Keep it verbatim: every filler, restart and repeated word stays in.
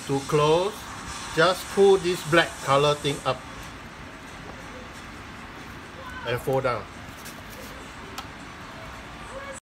to close, just pull this black color thing up and fold down.